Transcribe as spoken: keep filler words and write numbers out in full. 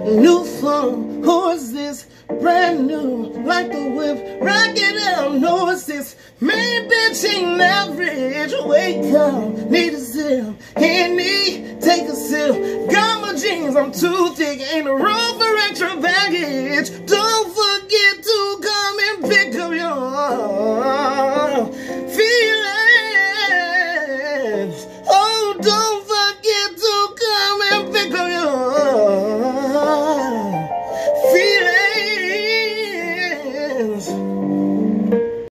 New phone, who is this? Brand new, like the whip, rock it out, no assist. Main bitch ain't average, wake up, need a zip, Henny, take a sip. Got my jeans, I'm too thick, ain't no room for extra baggage. Don't